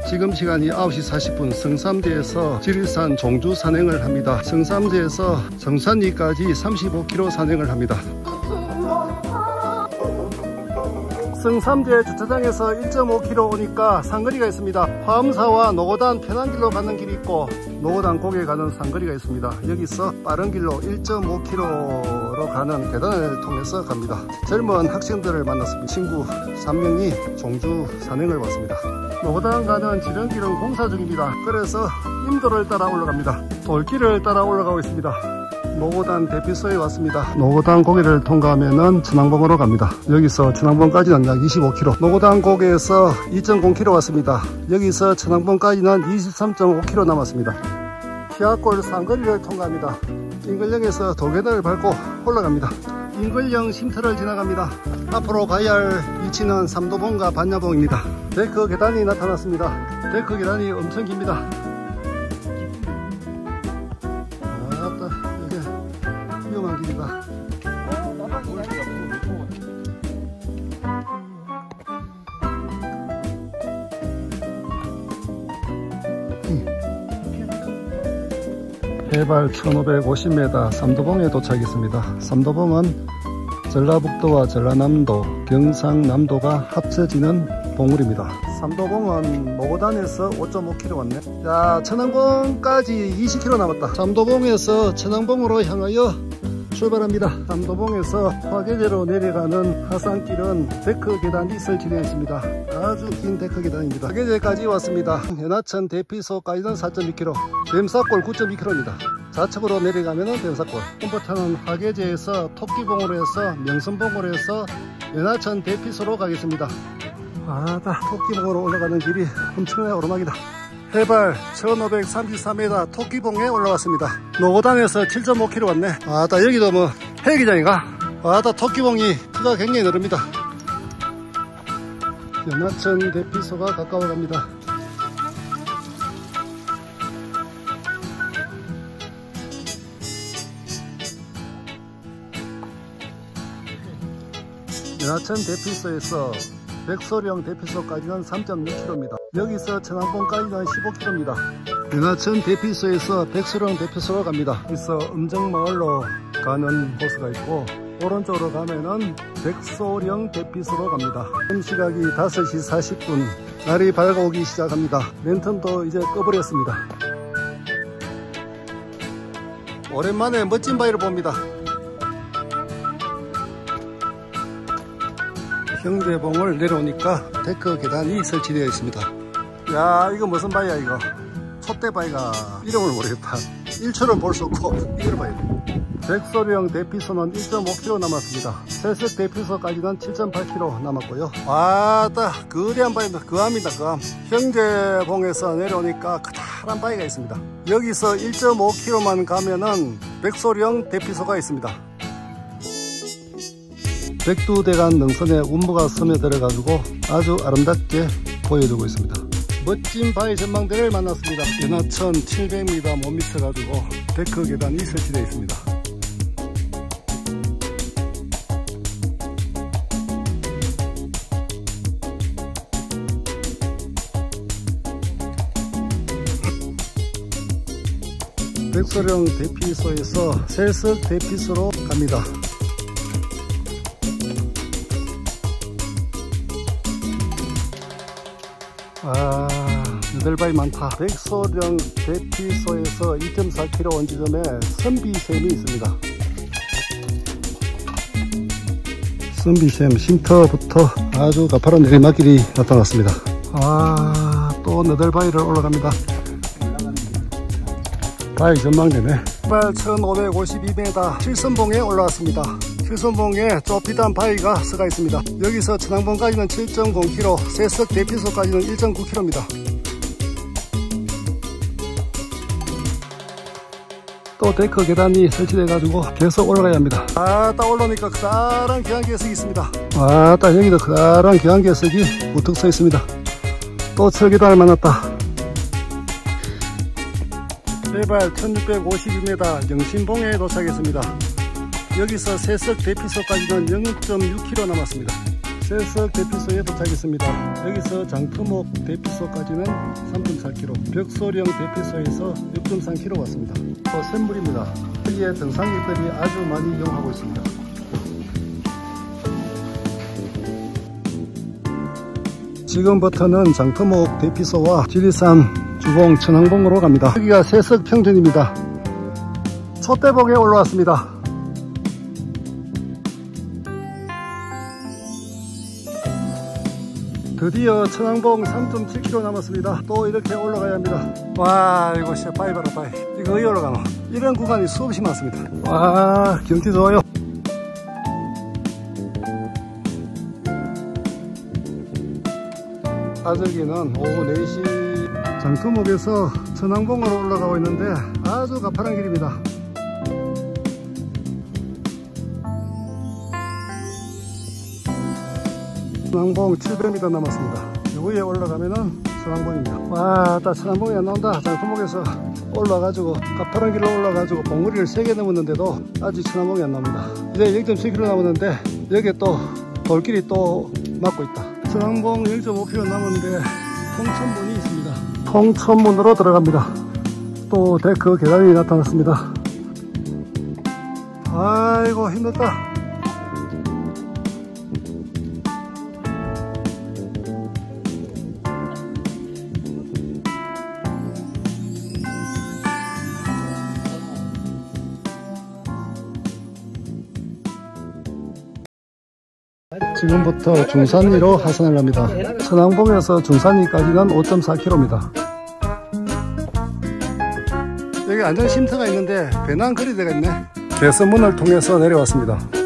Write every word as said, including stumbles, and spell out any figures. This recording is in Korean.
지금 시간이 아홉 시 사십 분, 성삼대에서 지리산 종주 산행을 합니다. 성삼대에서 정산리까지 삼십오 킬로미터 산행을 합니다. 성삼대 주차장에서 일 점 오 킬로미터 오니까 상거리가 있습니다. 화엄사와 노고단 편안길로 가는 길이 있고 노고단 고개 가는 상거리가 있습니다. 여기서 빠른 길로 일 점 오 킬로미터로 가는 계단을 통해서 갑니다. 젊은 학생들을 만났습니다. 친구 삼 명이 종주 산행을 왔습니다. 노고단 가는 지름길은 공사 중입니다. 그래서 임도를 따라 올라갑니다. 돌길을 따라 올라가고 있습니다. 노고단 대피소에 왔습니다. 노고단 고개를 통과하면은 천왕봉으로 갑니다. 여기서 천왕봉까지는 약 이십오 킬로미터. 노고단 고개에서 이 점 공 킬로미터 왔습니다. 여기서 천왕봉까지는 이십삼 점 오 킬로미터 남았습니다. 희학골 상거리를 통과합니다. 인걸령에서 도계단을 밟고 올라갑니다. 인걸령 쉼터를 지나갑니다. 앞으로 가야 할 위치는 삼도봉과 반야봉입니다. 데크 계단이 나타났습니다. 데크 계단이 엄청 깁니다. 위험한 길이다. 해발 천오백오십 미터 삼도봉에 도착했습니다. 삼도봉은 전라북도와 전라남도, 경상남도가 합쳐지는 봉우리입니다. 삼도봉은 노고단에서 오 점 오 킬로미터 왔네. 자, 천왕봉까지 이십 킬로미터 남았다. 삼도봉에서 천왕봉으로 향하여 출발합니다. 삼도봉에서 화계제로 내려가는 하산길은 데크 계단이 설치되어 있습니다. 아주 긴 데크 계단입니다. 화계제까지 왔습니다. 연하천 대피소까지는 사 점 이 킬로미터, 뱀사골 구 점 이 킬로미터입니다. 좌측으로 내려가면은 뱀사골. 홈버터는 화계제에서 토끼봉으로 해서 명선봉으로 해서 연하천 대피소로 가겠습니다. 아다, 토끼봉으로 올라가는 길이 엄청나게 오르막이다. 해발 천오백삼십삼 미터 토끼봉에 올라왔습니다. 노고단에서 칠 점 오 킬로미터 왔네. 아다, 여기도 뭐 헬기장인가? 아다, 토끼봉이 키가 굉장히 넓습니다. 연하천 대피소가 가까워갑니다. 연하천 대피소에서 백소령 대피소까지는 삼 점 육 킬로미터입니다. 여기서 천왕봉까지는 십오 킬로미터입니다. 연하천 대피소에서 백소령 대피소로 갑니다. 여기서 음정마을로 가는 코스가 있고 오른쪽으로 가면은 백소령 대피소로 갑니다. 현 시각이 다섯 시 사십 분, 날이 밝아오기 시작합니다. 랜턴도 이제 꺼버렸습니다. 오랜만에 멋진 바위를 봅니다. 형제봉을 내려오니까 데크 계단이 설치되어 있습니다. 야, 이거 무슨 바위야 이거? 촛대바위가 이름을 모르겠다. 일 초는 볼 수 없고 이걸 봐야 돼. 백소령 대피소는 일 점 오 킬로미터 남았습니다. 새석 대피소까지는 칠 점 팔 킬로미터 남았고요. 와따, 거대한 바위입니다. 거암입니다. 거암. 형제봉에서 내려오니까 커다란 바위가 있습니다. 여기서 일 점 오 킬로미터만 가면은 백소령 대피소가 있습니다. 백두대간 능선에 운무가 스며들어가지고 아주 아름답게 보여주고 있습니다. 멋진 바위 전망대를 만났습니다. 연하천 칠백 미터 못 미쳐가지고 데크 계단이 설치되어 있습니다. 백소령 대피소에서 새석 대피소로 갑니다. 아, 너덜바위 많다. 백소령 대피소에서 이 점 사 킬로미터 온 지점에 선비샘이 있습니다. 선비샘 쉼터부터 아주 가파른 내리막길이 나타났습니다. 아, 또 너덜바위를 올라갑니다. 바위 전망대네. 해발 천오백오십이 미터 칠선봉에 올라왔습니다. 칠선봉에 좁히단 바위가 서가 있습니다. 여기서 천왕봉까지는 칠 점 공 킬로미터, 새석 대피소까지는 일 점 구 킬로미터입니다. 또 데크 계단이 설치돼 가지고 계속 올라가야 합니다. 아따, 올라오니까 커다란 기안개석이 있습니다. 아따, 여기도 커다란 기안개석이 우뚝 서 있습니다. 또 철계단을 만났다. 해발 천육백오십이 미터 영신봉에 도착했습니다. 여기서 새석 대피소까지는 영 점 육 킬로미터 남았습니다. 세석 대피소에 도착했습니다. 여기서 장터목 대피소까지는 삼 점 사 킬로미터, 벽소령 대피소에서 육 점 삼 킬로미터 왔습니다. 또 샘물입니다. 여기에 등산객들이 아주 많이 이용하고 있습니다. 지금부터는 장터목 대피소와 지리산 주봉 천왕봉으로 갑니다. 여기가 세석 평전입니다. 촛대봉에 올라왔습니다. 드디어 천왕봉 삼 점 칠 킬로미터 남았습니다. 또 이렇게 올라가야 합니다. 와, 이거 진짜 빠이 봐라 빠이. 이거 어디 올라가노? 이런 구간이 수없이 많습니다. 와, 경치 좋아요. 아저기는 오후 네 시 장터목에서 천왕봉으로 올라가고 있는데 아주 가파른 길입니다. 천왕봉 칠백 미터 남았습니다. 여기에 올라가면은 천왕봉입니다. 와, 딱 천왕봉이 안 나온다. 장터목에서 올라가지고 가파른 길로 올라가지고 봉우리를 세 개 넘었는데도 아직 천왕봉이 안 나옵니다. 이제 영 점 칠 킬로미터 남았는데 여기에 또 돌길이 또 막고 있다. 천왕봉 영 점 오 킬로미터 남았는데 통천문이 있습니다. 통천문으로 들어갑니다. 또 데크 계단이 나타났습니다. 아이고 힘들다. 지금부터 중산리로 하산을 합니다. 천왕봉에서 중산리까지는 오 점 사 킬로미터. 여기 안전쉼터가 있는데 배낭 거리대가 있네. 개선문을 통해서 내려왔습니다.